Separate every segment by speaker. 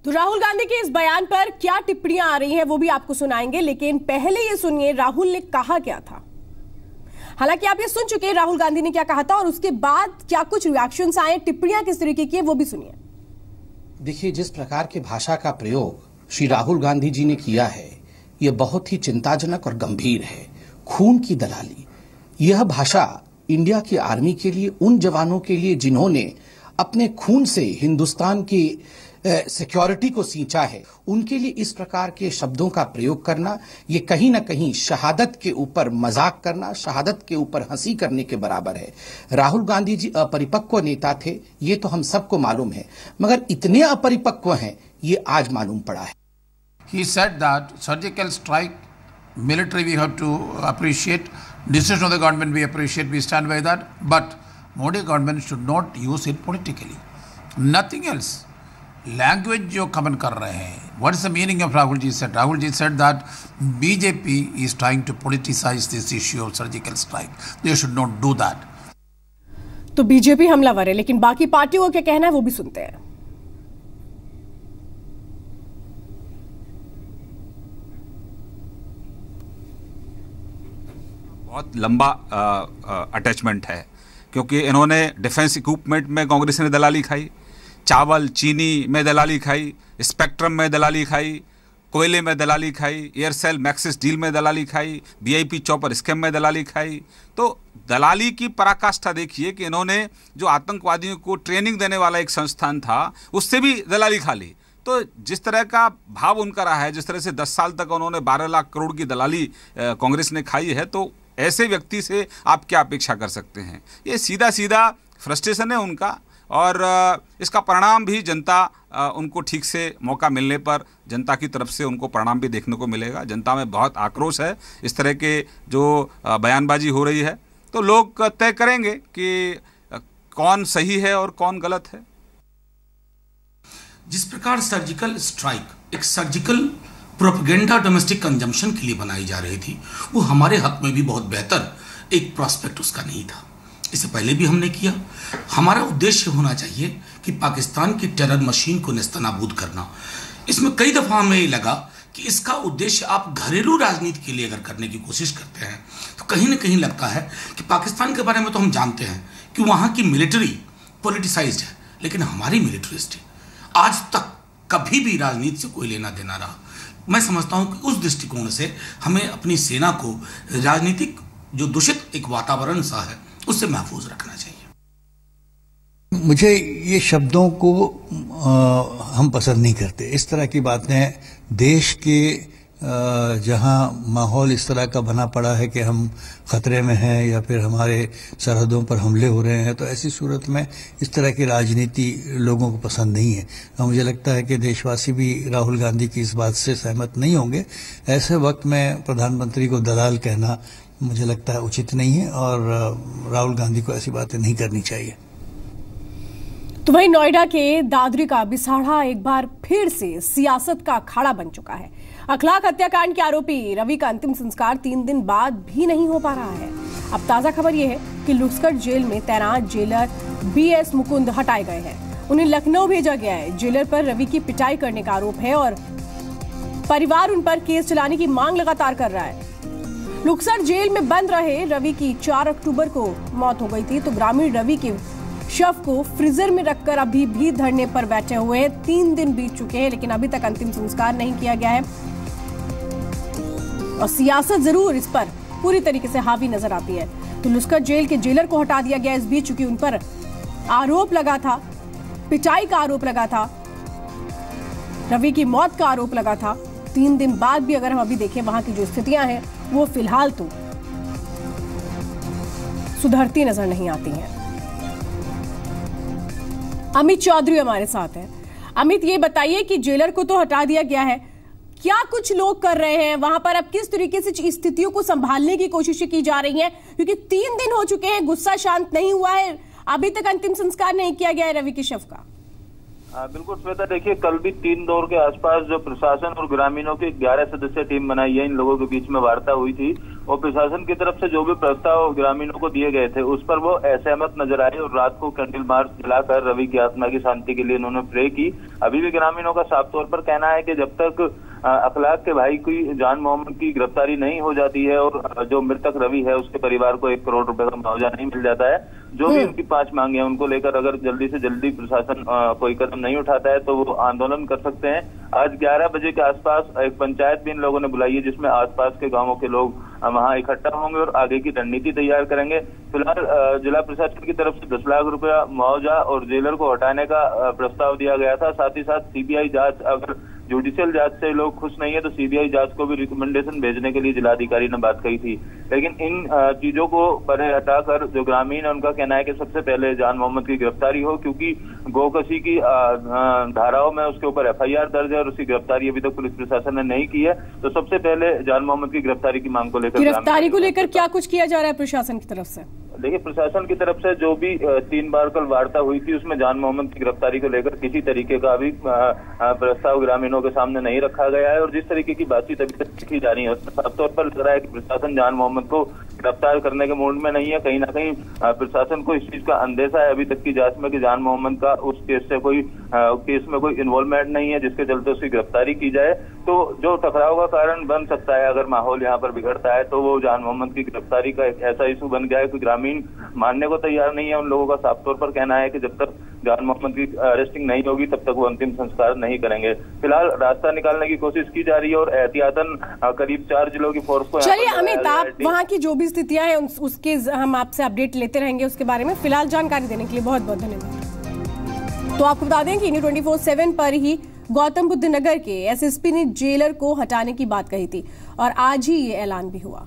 Speaker 1: तो राहुल गांधी के इस बयान पर क्या टिप्पणियां आ रही हैं वो भी आपको सुनाएंगे, लेकिन पहले ये सुनिए राहुल ने कहा क्या था। हालांकि आप ये सुन चुके हैं राहुल गांधी ने क्या कहा था और उसके बाद क्या कुछ रिएक्शंस आए, टिप्पणियां किस तरीके की है वो भी सुनिए।
Speaker 2: देखिए, जिस प्रकार के भाषा का प्रयोग श्री राहुल गांधी जी ने किया है यह बहुत ही चिंताजनक और गंभीर है। खून की दलाली, यह भाषा इंडिया की आर्मी के लिए, उन जवानों के लिए जिन्होंने अपने खून से हिंदुस्तान की सिक्योरिटी को सींचा है, उनके लिए इस प्रकार के शब्दों का प्रयोग करना ये कहीं ना कहीं शहादत के ऊपर मजाक करना, शहादत के ऊपर हंसी करने के बराबर है। राहुल गांधी जी अपरिपक्व नेता थे, ये तो हम सबको मालूम है, मगर इतने अपरिपक्व हैं ये आज मालूम पड़ा है।
Speaker 3: He said that surgical strike, military we have to appreciate, decision of the government we appreciate, we stand by that, but Modi government should not use it politically. Nothing else. Language जो comment कर रहे हैं, what is the meaning of Rahul ji said? Rahul ji said that BJP is trying to politicize this issue of surgical strike. They should not do that.
Speaker 1: तो BJP हमलावर है, लेकिन बाकी पार्टियों को क्या कहना है वो भी सुनते हैं।
Speaker 4: बहुत लंबा अटैचमेंट है, क्योंकि इन्होंने डिफेंस इक्विपमेंट में कांग्रेस ने दलाली खाई, चावल चीनी में दलाली खाई, स्पेक्ट्रम में दलाली खाई, कोयले में दलाली खाई, एयरसेल मैक्सिस डील में दलाली खाई, वीआईपी चॉपर स्कैम में दलाली खाई। तो दलाली की पराकाष्ठा देखिए कि इन्होंने जो आतंकवादियों को ट्रेनिंग देने वाला एक संस्थान था उससे भी दलाली खा ली। तो जिस तरह का भाव उनका रहा है, जिस तरह से 10 साल तक उन्होंने 12 लाख करोड़ की दलाली कांग्रेस ने खाई है, तो ऐसे व्यक्ति से आप क्या अपेक्षा कर सकते हैं। ये सीधा सीधा फ्रस्ट्रेशन है उनका, और इसका परिणाम भी जनता उनको ठीक से मौका मिलने पर जनता की तरफ से उनको परिणाम भी देखने को मिलेगा। जनता में बहुत आक्रोश है इस तरह के जो बयानबाजी हो रही है, तो लोग तय करेंगे कि कौन सही है और कौन गलत है।
Speaker 5: जिस प्रकार सर्जिकल स्ट्राइक एक सर्जिकल प्रोपेगेंडा डोमेस्टिक कंजम्पशन के लिए बनाई जा रही थी, वो हमारे हक में भी बहुत बेहतर एक प्रॉस्पेक्ट उसका नहीं था। इससे पहले भी हमने किया। हमारा उद्देश्य होना चाहिए कि पाकिस्तान की टेरर मशीन को नेस्तनाबूद करना। इसमें कई दफ़ा हमें ये लगा कि इसका उद्देश्य आप घरेलू राजनीति के लिए अगर करने की कोशिश करते हैं तो कहीं ना कहीं लगता है कि पाकिस्तान के बारे में तो हम जानते हैं कि वहाँ की मिलिट्री पॉलिटिसाइज्ड है, लेकिन हमारी मिलिट्रिस्ट आज तक कभी भी राजनीति से कोई लेना देना रहा। मैं समझता हूँ कि उस दृष्टिकोण से हमें अपनी सेना को राजनीतिक जो दूषित एक वातावरण सा है उससे महफूज रखना चाहिए।
Speaker 6: मुझे ये शब्दों को हम पसंद नहीं करते। इस तरह की बातें देश के जहां माहौल इस तरह का बना पड़ा है कि हम खतरे में हैं या फिर हमारे सरहदों पर हमले हो रहे हैं, तो ऐसी सूरत में इस तरह की राजनीति लोगों को पसंद नहीं है। और मुझे लगता है कि देशवासी भी राहुल गांधी की इस बात से सहमत नहीं होंगे। ऐसे वक्त में प्रधानमंत्री को दलाल कहना मुझे लगता है उचित नहीं है और राहुल गांधी को ऐसी बातें नहीं करनी चाहिए।
Speaker 1: तो वहीं नोएडा के दादरी का बिसाड़ा एक बार फिर से सियासत का अखाड़ा बन चुका है। अखलाक हत्याकांड के आरोपी रवि का अंतिम संस्कार 3 दिन बाद भी नहीं हो पा रहा है। अब ताजा खबर यह है कि लुस्कट जेल में तैनात जेलर BS मुकुंद हटाए गए हैं। उन्हें लखनऊ भेजा गया है। जेलर पर रवि की पिटाई करने का आरोप है और परिवार उन पर केस चलाने की मांग लगातार कर रहा है। लुस्कट जेल में बंद रहे रवि की 4 अक्टूबर को मौत हो गई थी, तो ग्रामीण रवि के शव को फ्रीजर में रखकर अभी भी धरने पर बैठे हुए हैं। 3 दिन बीत चुके हैं, लेकिन अभी तक अंतिम संस्कार नहीं किया गया है और सियासत जरूर इस पर पूरी तरीके से हावी नजर आती है। तो लुस्कट जेल के जेलर को हटा दिया गया इस बीच, चूंकि उन पर आरोप लगा था, पिटाई का आरोप लगा था, रवि की मौत का आरोप लगा था। 3 दिन बाद भी अगर हम अभी देखें वहां की जो स्थितियां हैं वो फिलहाल तो सुधरती नजर नहीं आती हैं। अमित चौधरी हमारे साथ हैं। अमित, ये बताइए कि जेलर को तो हटा दिया गया है, क्या कुछ लोग कर रहे हैं वहां पर? अब किस तरीके से स्थितियों को संभालने की कोशिश की जा रही है, क्योंकि 3 दिन हो चुके हैं, गुस्सा शांत नहीं हुआ है, अभी तक अंतिम संस्कार नहीं किया गया है रवि के शव का।
Speaker 7: बिल्कुल श्वेता, देखिए कल भी 3 दौर के आसपास जो प्रशासन और ग्रामीणों की 11 सदस्यीय टीम बनाई है, इन लोगों के बीच में वार्ता हुई थी और प्रशासन की तरफ से जो भी प्रस्ताव ग्रामीणों को दिए गए थे उस पर वो असहमत नजर आए और रात को कैंडल मार्च जलाकर रवि की आत्मा की शांति के लिए उन्होंने प्रे की। अभी भी ग्रामीणों का साफ तौर पर कहना है कि जब तक अखलाक के भाई की जान मोहम्मद की गिरफ्तारी नहीं हो जाती है और जो मृतक रवि है उसके परिवार को 1 करोड़ रुपए का मुआवजा नहीं मिल जाता है, जो भी उनकी 5 मांगे हैं उनको लेकर अगर जल्दी से जल्दी प्रशासन कोई कदम नहीं उठाता है तो वो आंदोलन कर सकते हैं। आज 11 बजे के आसपास एक पंचायत भी इन लोगों ने बुलाई है जिसमें आसपास के गांवों के लोग वहां इकट्ठा होंगे और आगे की रणनीति तैयार करेंगे। फिलहाल जिला प्रशासन की तरफ से 10 लाख रुपया मुआवजा और जेलर को हटाने का प्रस्ताव दिया गया था। साथ ही साथ सीबीआई जांच, अगर जुडिशियल जांच से लोग खुश नहीं है तो सीबीआई जांच को भी रिकमेंडेशन भेजने के लिए जिलाधिकारी ने बात कही थी। लेकिन इन चीजों को परे हटाकर जो ग्रामीण है उनका कहना है कि सबसे पहले जान मोहम्मद की गिरफ्तारी हो, क्योंकि गोकशी की धाराओं में उसके ऊपर एफआईआर दर्ज है और उसकी गिरफ्तारी अभी तक पुलिस प्रशासन ने नहीं की है। तो सबसे पहले जान मोहम्मद की गिरफ्तारी की मांग को लेकर
Speaker 1: क्या कुछ किया जा रहा है प्रशासन की तरफ से?
Speaker 7: देखिए, प्रशासन की तरफ से जो भी 3 बार कल वार्ता हुई थी उसमें जान मोहम्मद की गिरफ्तारी को लेकर किसी तरीके का अभी प्रस्ताव ग्रामीणों के सामने नहीं रखा गया है और जिस तरीके की बातचीत अभी तक की जा रही है उसमें साफ तौर पर लग रहा है कि प्रशासन जान मोहम्मद को गिरफ्तार करने के मूड में नहीं है। कहीं ना कहीं प्रशासन को इस चीज का अंदेशा है अभी तक की जांच में कि जान मोहम्मद का उस केस में कोई इन्वॉल्वमेंट नहीं है जिसके चलते उसकी गिरफ्तारी की जाए। तो जो टकराव का कारण बन सकता है अगर माहौल यहाँ पर बिगड़ता है तो वो जान मोहम्मद की गिरफ्तारी का एक ऐसा इशू बन गया है कि ग्रामीण मानने को तैयार नहीं है। उन लोगों का साफ तौर पर कहना है कि जब तक जान मोहम्मद की अरेस्टिंग नहीं होगी तब तक वो अंतिम संस्कार नहीं करेंगे। फिलहाल रास्ता निकालने की कोशिश की जा रही है और एहतियातन करीब 4 जिलों की फोर्स को।
Speaker 1: चलिए अमित, आप वहाँ की जो भी स्थितियां हैं उसके हम आपसे अपडेट लेते रहेंगे उसके बारे में। फिलहाल जानकारी देने के लिए बहुत बहुत धन्यवाद। तो आपको बता दें कि 24/7 पर ही गौतम बुद्ध नगर के एसएसपी ने जेलर को हटाने की बात कही थी और आज ही ये ऐलान भी हुआ।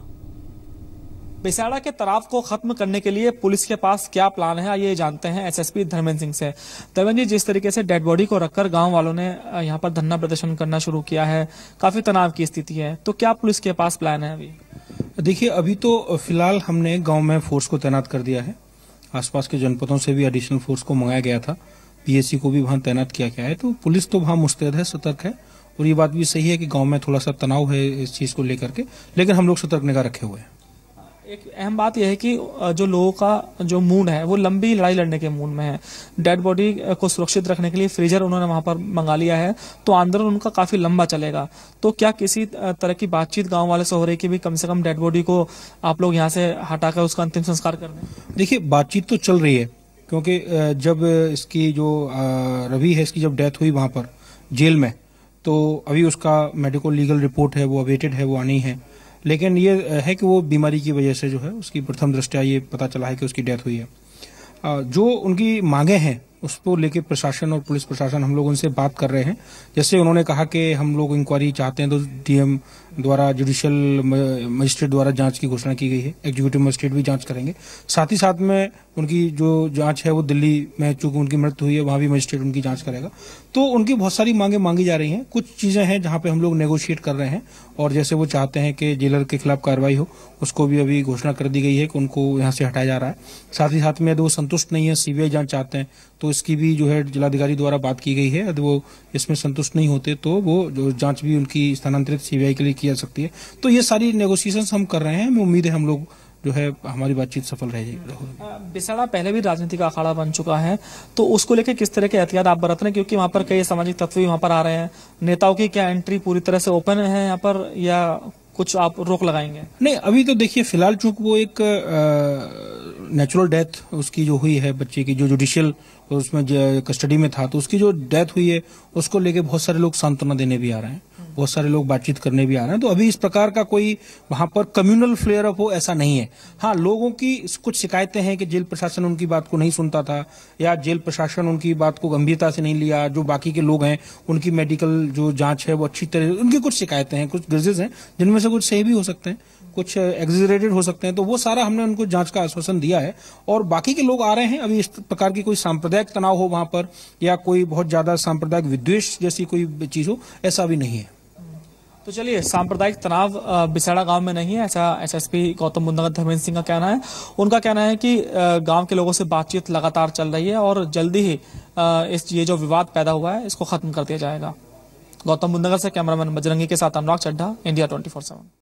Speaker 8: बिसाड़ा के तनाव को खत्म करने के लिए पुलिस के पास क्या प्लान है, ये जानते हैं एसएसपी धर्मेंद्र सिंह से। धर्मेंद्र जी, जिस तरीके से डेड बॉडी को रखकर गांव वालों ने यहां पर धरना प्रदर्शन करना शुरू किया है, काफी तनाव की स्थिति है, तो क्या पुलिस के पास प्लान है अभी?
Speaker 9: देखिए, अभी तो फिलहाल हमने गांव में फोर्स को तैनात कर दिया है। आसपास के जनपदों से भी एडिशनल फोर्स को मंगाया गया था, पीएससी को भी वहां तैनात किया गया है। तो पुलिस तो वहां मुस्तैद है, सतर्क है और ये बात भी सही है कि गांव में थोड़ा सा तनाव है इस चीज को लेकर के, लेकिन हम लोग सतर्क निगाह रखे हुए हैं।
Speaker 8: एक अहम बात यह है कि जो लोगों का जो मूड है वो लंबी लड़ाई लड़ने के मूड में है। डेड बॉडी को सुरक्षित रखने के लिए फ्रीजर उन्होंने वहां पर मंगा लिया है, तो आंदोलन उनका काफी लंबा चलेगा। तो क्या किसी तरह की बातचीत गांव वाले से हो रही कि भी कम से कम डेड बॉडी को आप लोग यहाँ से हटाकर उसका अंतिम संस्कार कर दें?
Speaker 9: देखिए, बातचीत तो चल रही है क्योंकि जब इसकी जो रवि है इसकी जब डेथ हुई वहां पर जेल में, तो अभी उसका मेडिकल लीगल रिपोर्ट है वो अवेटेड है, वो आनी है। लेकिन ये है कि वो बीमारी की वजह से जो है उसकी प्रथम दृष्टया ये पता चला है कि उसकी डेथ हुई है। जो उनकी मांगे हैं उसको लेके प्रशासन और पुलिस प्रशासन हम लोग उनसे बात कर रहे हैं। जैसे उन्होंने कहा कि हम लोग इंक्वायरी चाहते हैं तो डीएम द्वारा जुडिशियल मजिस्ट्रेट द्वारा जांच की घोषणा की गई है, एग्जीक्यूटिव मजिस्ट्रेट भी जांच करेंगे। साथ ही साथ में उनकी जो जांच है वो दिल्ली में चूंकि उनकी मृत्यु हुई है वहां भी मजिस्ट्रेट उनकी जांच करेगा। तो उनकी बहुत सारी मांगे मांगी जा रही हैं। कुछ चीजें हैं जहां पे हम लोग नेगोशिएट कर रहे हैं और जैसे वो चाहते हैं कि जेलर के खिलाफ कार्रवाई हो, उसको भी अभी घोषणा कर दी गई है कि उनको यहाँ से हटाया जा रहा है। साथ ही साथ में यदि वो संतुष्ट नहीं है, सीबीआई जांच चाहते हैं, तो इसकी भी जो है जिलाधिकारी द्वारा बात की गई है। यदि वो इसमें संतुष्ट नहीं होते तो वो जो जांच भी उनकी स्थानांतरित सीबीआई के लिए की जा सकती है। तो ये सारी नेगोशिएशंस हम कर रहे हैं। हमें उम्मीद है हम लोग जो है हमारी बातचीत सफल रहेगी।
Speaker 8: बिसाड़ा पहले भी राजनीति का अखाड़ा बन चुका है, तो उसको लेकर किस तरह के एहतियात आप बरत रहे हैं, क्योंकि वहाँ पर कई सामाजिक तत्व भी वहाँ पर आ रहे हैं। नेताओं की क्या एंट्री पूरी तरह से ओपन है यहाँ पर या कुछ आप रोक लगाएंगे?
Speaker 9: नहीं, अभी तो देखिए फिलहाल चूंकि वो एक नेचुरल डेथ उसकी जो हुई है बच्चे की, जो जुडिशियल उसमें कस्टडी में था, तो उसकी जो डेथ हुई है उसको लेके बहुत सारे लोग सांत्वना देने भी आ रहे हैं, बहुत सारे लोग बातचीत करने भी आ रहे हैं। तो अभी इस प्रकार का कोई वहां पर कम्युनल फ्लेयर अप हो ऐसा नहीं है। हाँ, लोगों की कुछ शिकायतें हैं कि जेल प्रशासन उनकी बात को नहीं सुनता था या जेल प्रशासन उनकी बात को गंभीरता से नहीं लिया। जो बाकी के लोग हैं उनकी मेडिकल जो जांच है वो अच्छी तरह, उनकी कुछ शिकायतें हैं, कुछ ग्रजेस हैं जिनमें से कुछ सही भी हो सकते हैं, कुछ एग्जेजरेटेड हो सकते हैं। तो वो सारा हमने उनको जांच का आश्वासन दिया है और बाकी के लोग आ रहे हैं। अभी इस प्रकार की कोई सांप्रदायिक तनाव हो वहां पर या कोई बहुत ज्यादा सांप्रदायिक विद्वेष जैसी कोई चीज हो, ऐसा भी नहीं है।
Speaker 8: तो चलिए, सांप्रदायिक तनाव बिसाड़ा गांव में नहीं है, ऐसा एसएसपी गौतम बुद्ध नगर धर्मेंद्र सिंह का कहना है। उनका कहना है कि गांव के लोगों से बातचीत लगातार चल रही है और जल्दी ही ये जो विवाद पैदा हुआ है इसको खत्म कर दिया जाएगा। गौतम बुद्ध नगर से कैमरामैन बजरंगी के साथ अनुराग चड्ढा, इंडिया 24/7।